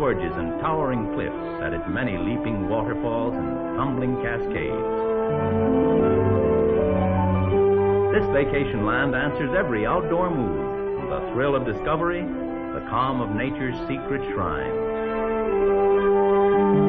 gorges and towering cliffs at its many leaping waterfalls and tumbling cascades. This vacation land answers every outdoor mood. The thrill of discovery, the calm of nature's secret shrines.